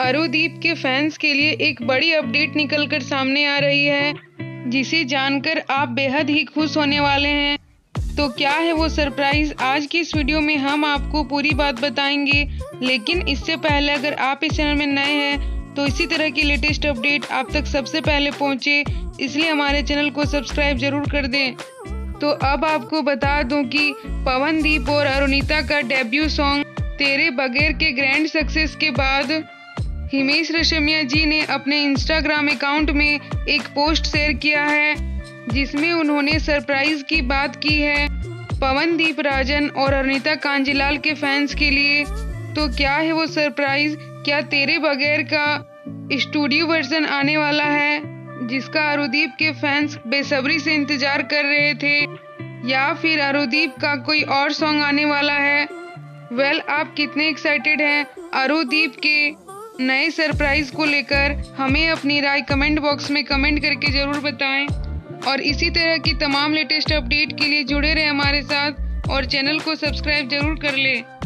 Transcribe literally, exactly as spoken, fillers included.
अरुदीप के फैंस के लिए एक बड़ी अपडेट निकलकर सामने आ रही है, जिसे जानकर आप बेहद ही खुश होने वाले हैं। तो क्या है वो सरप्राइज, आज की इस वीडियो में हम आपको पूरी बात बताएंगे। लेकिन इससे पहले अगर आप इस चैनल में नए हैं तो इसी तरह की लेटेस्ट अपडेट आप तक सबसे पहले पहुंचे, इसलिए हमारे चैनल को सब्सक्राइब जरूर कर दें। तो अब आपको बता दूं कि पवनदीप और अरुणिता का डेब्यू सॉन्ग तेरे बगैर के ग्रैंड सक्सेस के बाद हिमेश रेशमिया जी ने अपने इंस्टाग्राम अकाउंट में एक पोस्ट शेयर किया है, जिसमें उन्होंने सरप्राइज की बात की है पवनदीप राजन और अरुणिता कांजीलाल के फैंस के लिए। तो क्या है वो सरप्राइज, क्या तेरे बगैर का स्टूडियो वर्जन आने वाला है, जिसका अरुदीप के फैंस बेसब्री से इंतजार कर रहे थे, या फिर अरुदीप का कोई और सॉन्ग आने वाला है। वेल well, आप कितने एक्साइटेड हैं अरुदीप के नए सरप्राइज को लेकर? हमें अपनी राय कमेंट बॉक्स में कमेंट करके जरूर बताएं और इसी तरह की तमाम लेटेस्ट अपडेट के लिए जुड़े रहें हमारे साथ और चैनल को सब्सक्राइब जरूर कर लें।